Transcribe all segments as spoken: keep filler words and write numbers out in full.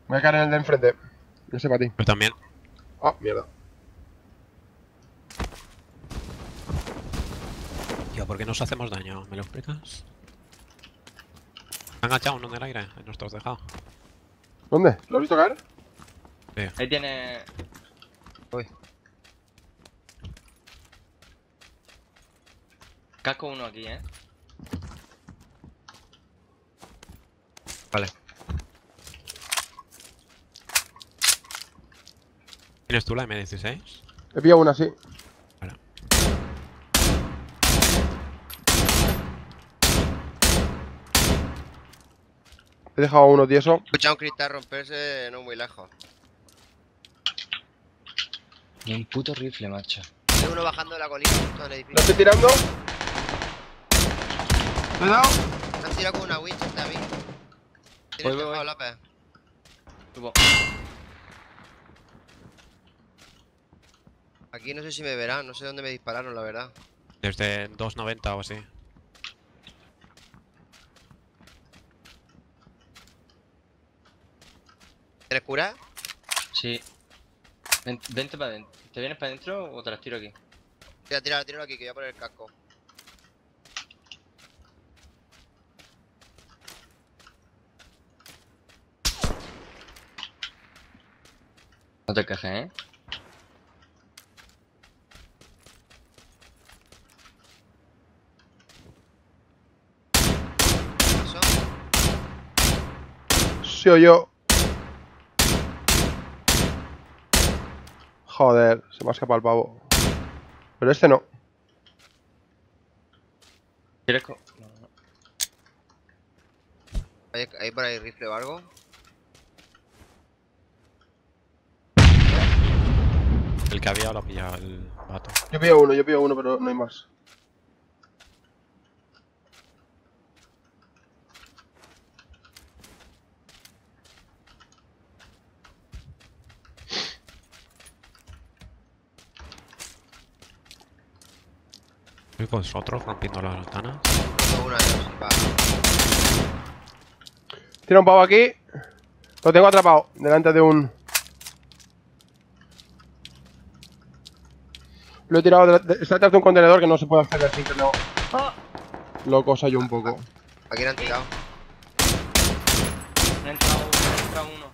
Voy a caer en el de enfrente. No sé para ti. Yo también. Ah, mierda. Tío, ¿por qué nos hacemos daño? ¿Me lo explicas? Han agachado uno en el aire, en nuestros tejados. ¿Dónde? ¿Lo has visto caer? Sí. Ahí tiene... Uy. Casco uno aquí, eh. Vale. ¿Tienes tú la eme dieciséis? He pillado una, sí. Vale. He dejado uno tieso. He escuchado un cristal romperse no muy lejos. Ni un puto rifle, macho. Hay uno bajando de la colina justo en el Lo edificio. estoy tirando. ¿Me he dado? Me han tirado con una Winchester a mí. ¿Tienes Voy, voy, tejado, voy. López? Subo. Aquí no sé si me verán, no sé dónde me dispararon, la verdad. Desde dos noventa o así. ¿Tienes cura? Sí. Ven- vente para adentro. ¿Te vienes para adentro o te las tiro aquí? Tira, tira, tíralo aquí, que voy a poner el casco. No te quejes, eh. ¿Eso? Sí o yo. Joder, se me ha escapado el pavo. Pero este no. ¿Quieres co- no, no. ¿Hay, hay por ahí rifle o algo? El que había lo ha pillado el vato. Yo pillo uno, yo pillo uno, pero no hay más. Estoy con vosotros rompiendo las ventanas. No, una, dos, sí, va. Tira un pavo aquí. Lo tengo atrapado. Delante de un... Lo he tirado... de- de- Está detrás de un contenedor que no se puede acceder sin que no... Lo cosa yo un poco. Aquí le han tirado. Me ha entrado, me ha entrado uno.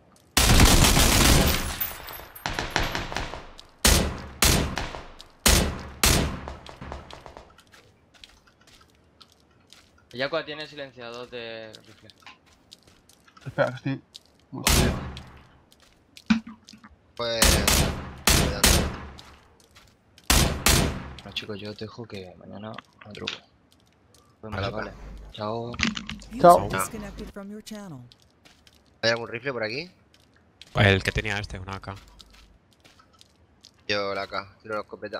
Yakua tiene silenciador de rifle. Espera, que estoy... muy jodido. Pues... cuidado. Bueno chicos, yo te dejo que mañana madrugo. Pues Vale, vale, vale. Chao. Chao. User disconnected from your channel. ¿Hay algún rifle por aquí? El que tenía este, una A K. Yo la K, tiro la escopeta.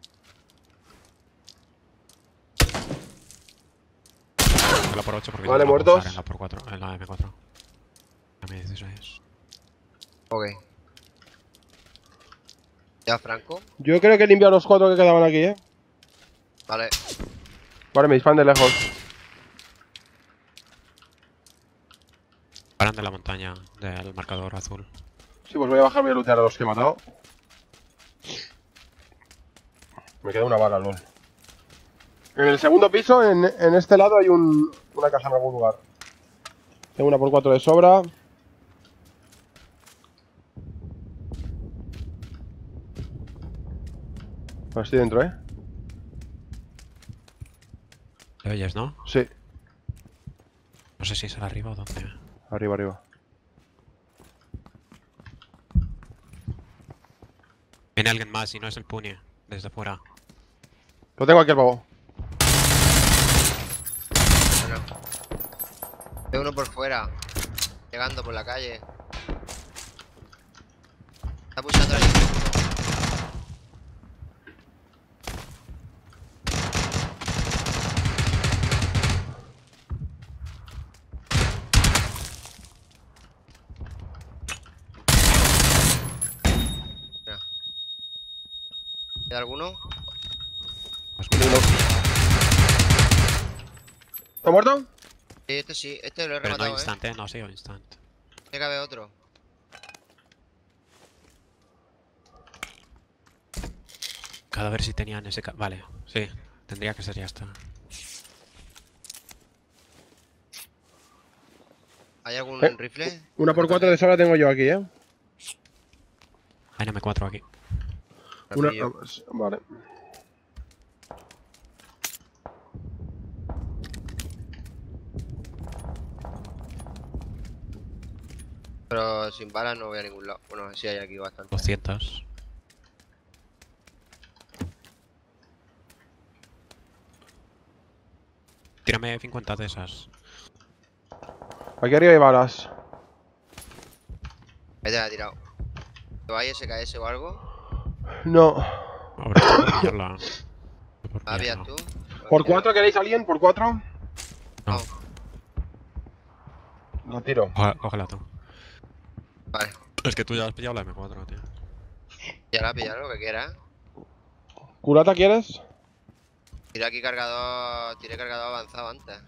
La por ocho porque Vale, yo no la puedo muertos. usar en la por cuatro, en la eme cuatro. La eme dieciséis. Ok. ¿Ya, Franco? Yo creo que he limpiado los cuatro que quedaban aquí, eh. Vale. Vale, me disparan de lejos. Paran de la montaña del marcador azul. Sí, pues voy a bajar, voy a lootear a los que he matado. Me queda una bala, lol. En el segundo piso, en, en este lado, hay un, una casa en algún lugar. Tengo una por cuatro de sobra. Pues estoy dentro, ¿eh? ¿Lo oyes, no? Sí. No sé si es arriba o dónde. Arriba, arriba. Viene alguien más y no es el Puni, desde fuera. Lo tengo aquí el pavo. Bueno. Veo uno por fuera. Llegando por la calle. Está pulsando ahí. Mira. ¿Queda alguno? Pues ¿Está muerto? Sí, este sí, este lo he pero no rematado, eh. instant, eh. No ha sido instant. Tiene que haber otro. buscado a ver si tenían ese... ca- Vale, sí. Tendría que ser ya está. ¿Hay algún Eh, rifle? Una por cuatro de sobra tengo yo aquí, ¿eh? Hay una M cuatro aquí. Una... Rapidillo. Vale. Pero sin balas no voy a ningún lado. Bueno, sí hay aquí bastante. doscientos. Tírame cincuenta de esas. Aquí arriba hay balas. Ahí te la he tirado. ¿Que hay S K S o algo? No. Ahora estoy por pillarla. Estoy por ¿La pillas pillarla. tú? ¿Por cuatro queréis alguien? ¿Por cuatro? No, No. Lo tiro. coge- cógela tú. Vale. Es que tú ya has pillado la M cuatro, tío. Ya la pillar lo que quieras. ¿Culata quieres? Tiré aquí cargador. Tiré cargador avanzado antes.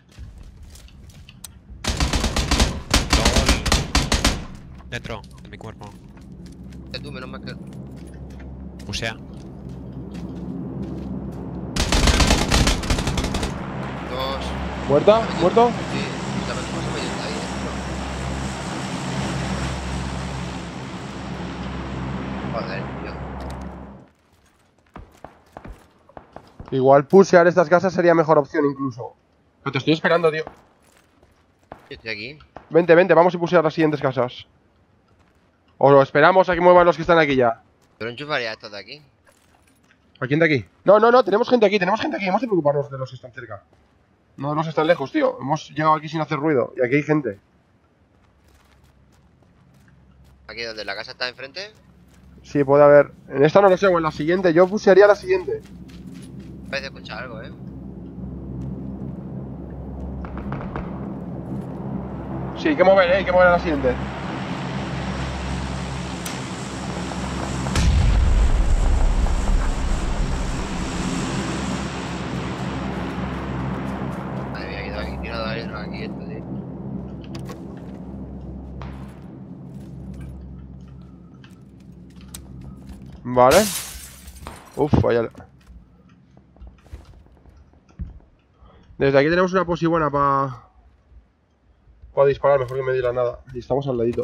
Dentro, de mi cuerpo. Que tú, menos mal que. Pusea. Dos. ¿Muerta? ¿Muerto? Sí. La persona se metió ahí dentro. Joder, tío. Igual pushear estas casas sería mejor opción incluso. Pero te estoy esperando, tío. Yo estoy aquí. Vente, vente, vamos a pushear las siguientes casas. O lo esperamos a que muevan los que están aquí ya. Yo lo enchufaría a estos de aquí. ¿A quién de aquí? No, no, no, tenemos gente aquí, tenemos gente aquí. Hemos de preocuparnos de los que están cerca. No de los que están lejos, tío. Hemos llegado aquí sin hacer ruido. Y aquí hay gente. Aquí donde la casa está enfrente. Sí, puede haber. En esta no lo sé, o en la siguiente. Yo pushearía la siguiente. Parece escuchar algo, eh. Sí, hay que mover, eh, hay que mover a la siguiente. Madre mía, que aquí tirado a alguien aquí esto, tío. Vale. Uf, vaya. Desde aquí tenemos una posi buena para... Para disparar, mejor que me diera nada. Y estamos al ladito.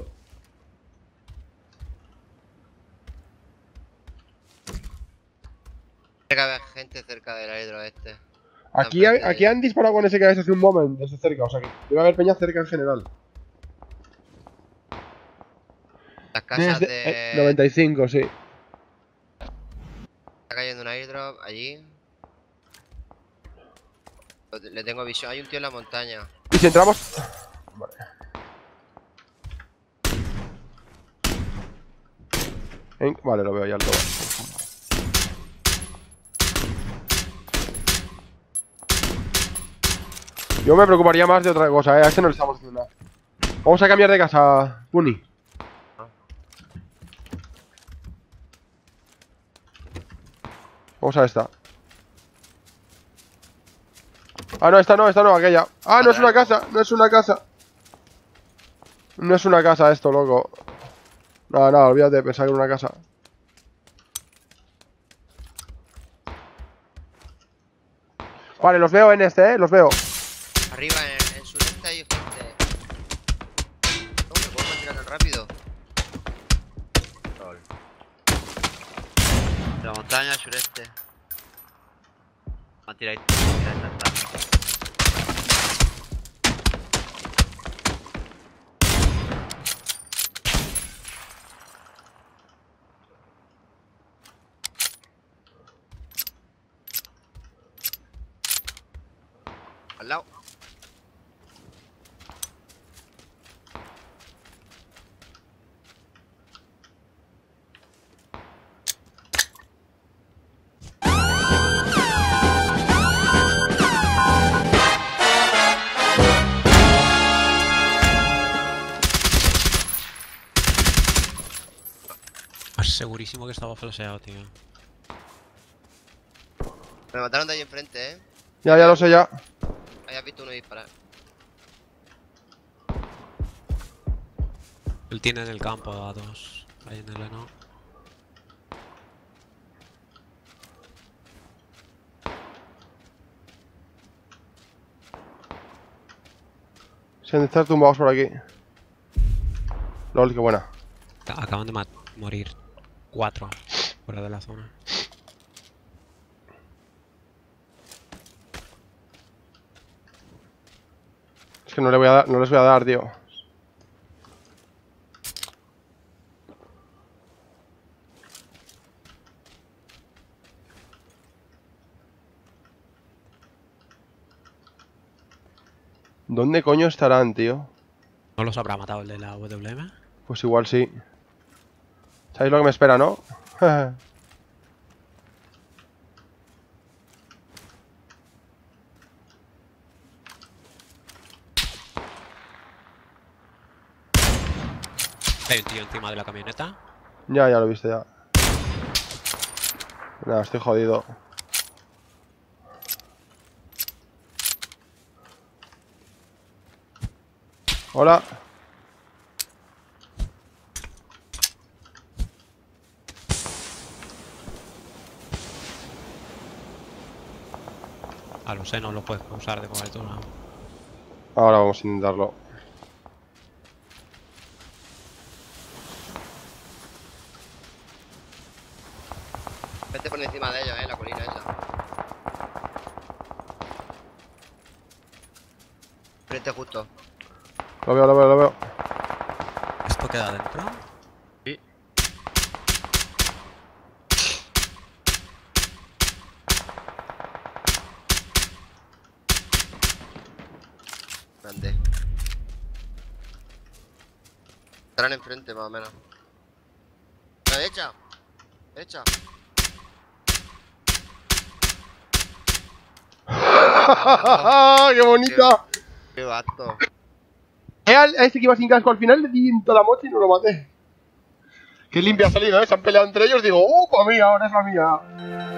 Tiene que haber gente cerca del aerodrome este. Aquí, hay- aquí han disparado con ese que hace un moment desde cerca, o sea que debe haber peña cerca en general. Las casas Desde de... eh, noventa y cinco, sí. Está cayendo un airdrop allí. Le tengo visión. Hay un tío en la montaña. Y si entramos... Vale. En- Vale, lo veo ya el todo. Yo me preocuparía más de otra cosa, eh. A este no le estamos haciendo nada. Vamos a cambiar de casa, Puni. Vamos a esta. Ah, no, esta no, esta no, aquella. Ah, no es una casa, no es una casa. No es una casa esto, loco. Nada, nada, olvídate de pensar que era una casa. Vale, los veo en este, eh, los veo. Arriba en el sureste hay gente. No, me puedo tirar tan rápido. Lol. De la montaña al sureste. Va a tirar ahí. Tira esta, esta. Al lado. Segurísimo que estaba flasheado, tío. Me mataron de ahí enfrente, eh. Ya, ya lo sé, ya. Ahí has visto uno disparar. Él tiene en el campo a dos. Ahí en el eno. Se han de estar tumbados por aquí. Lol, qué buena. Acaban de mat- morir cuatro fuera de la zona. Es que no, le voy a dar, no les voy a dar, tío. ¿Dónde coño estarán, tío? ¿No los habrá matado el de la W M? Pues igual sí. ¿Sabéis lo que me espera, no? Hay un tío encima de la camioneta. Ya, ya lo he visto ya. Nada, estoy jodido. Hola. A lo sé, no lo puedes usar de cobertura. Ahora vamos a intentarlo. Vete por encima de ellos, eh, la colina esa. Frente justo. Lo veo, lo veo, lo veo. ¿Esto queda dentro? Sí. Grande. Estarán enfrente, más o menos. A la derecha. Derecha. ¡Qué bonita! Qué vato. Eh, A este que iba sin casco al final le di en toda la mocha y no lo maté. Qué limpia ha salido, ¿eh? Se han peleado entre ellos. Digo, ¡uh, pues mía! Ahora es la mía.